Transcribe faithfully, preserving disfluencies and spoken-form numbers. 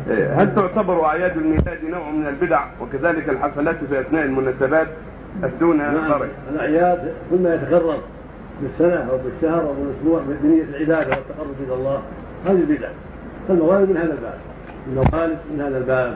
هل تعتبر أعياد الميلاد نوع من البدع وكذلك الحفلات في أثناء المناسبات أفتونا؟ نعم، الأعياد كل ما يتقرب بالسنة أو بالشهر أو بالأسبوع بنية العبادة والتقرب إلى الله هذه بدعة، فالموالد من هذا الباب، الموالد من هذا الباب